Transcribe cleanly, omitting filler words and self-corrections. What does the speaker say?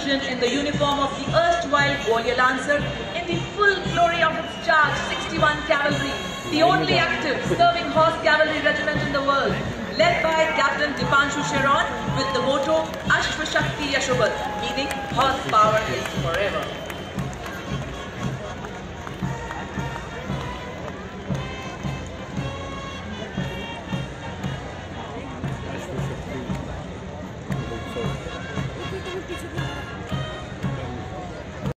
division in the uniform of the erstwhile Gwalior Lancer in the full glory of its charge 61 Cavalry, the only active serving horse cavalry regiment in the world, led by Captain Dipanshu Sharon with the motto Ashwa Shakti Yashobal, meaning horsepower is forever.